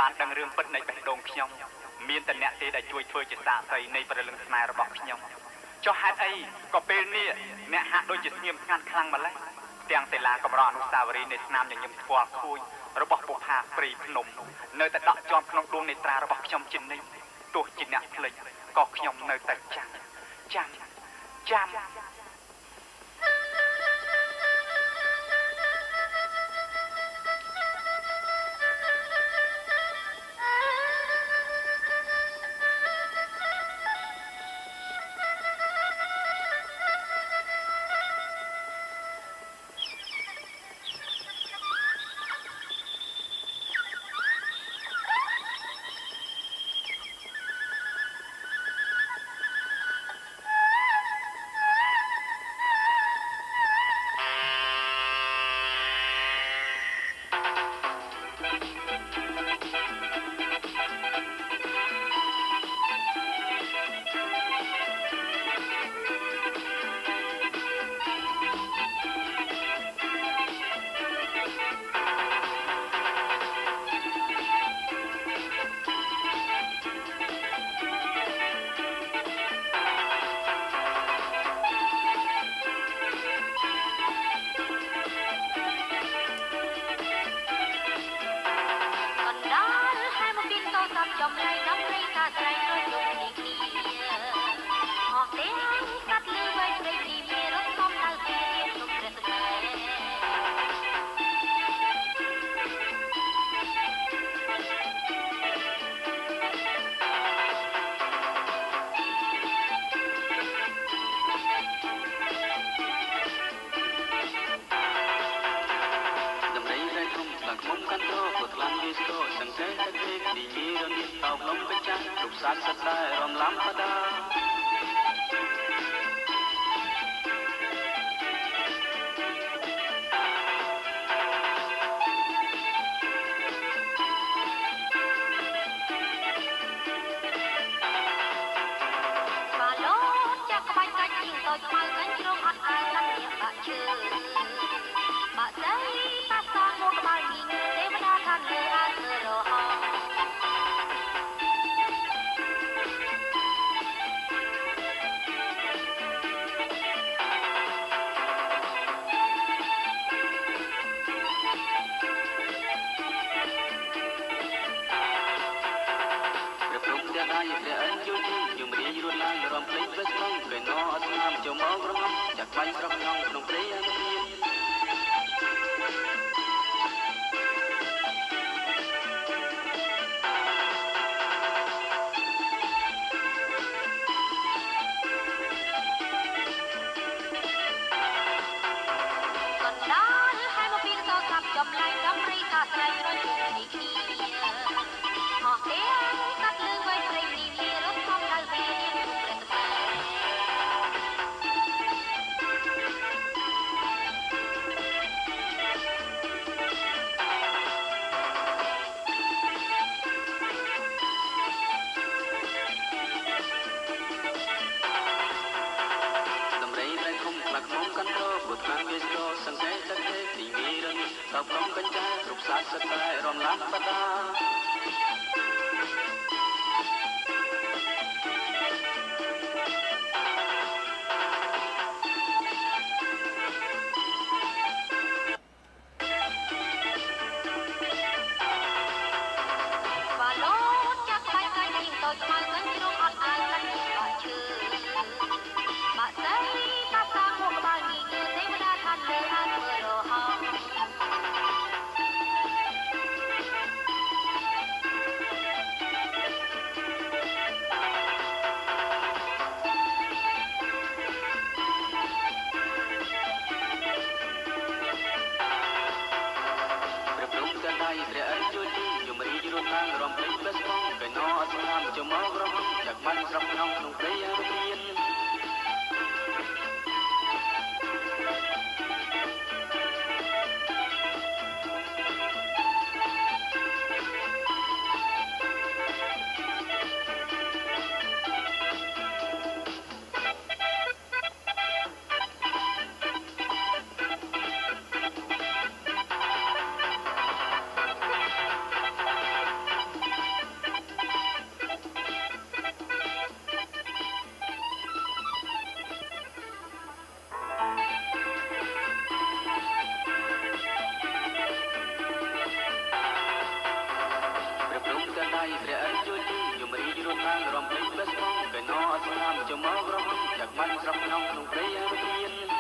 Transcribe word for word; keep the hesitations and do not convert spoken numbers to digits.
បានដឹងរឿងពិតនៃបេះដូងខ្ញុំមានតែអ្នកទេដែលជួយធ្វើជាសាក្សីនៃព្រលឹងស្នេហ៍របស់ខ្ញុំចុះហេតុអីក៏ពេលនេះអ្នកហាក់ដូចជាស្ងៀមស្ងាត់ខ្លាំងម្ល៉េះទាំងសិលាកម្រអនុស្សាវរីយ៍នៃស្នាមញញឹមស្គាល់ខួយរបស់ពុផាព្រីភ្នំនៅតែដក់ជាប់ក្នុងដួងនេត្រារបស់ខ្ញុំជានិច្ចទោះជាអ្នកភ្លេចក៏ខ្ញុំនៅតែចាំចាំចាំរខាងរំពេចបេះស្មងកែណោស្នាមចមករំចាក់បានស្រស់ក្នុងក្នុងព្រៃរៀន